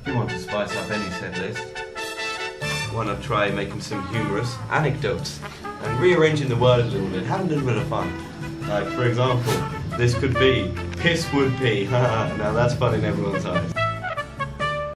If you want to spice up any set list, why not try making some humorous anecdotes and rearranging the word a little bit, have a little bit of fun. Like, for example, this could be, piss would pee. Now that's fun in everyone's eyes.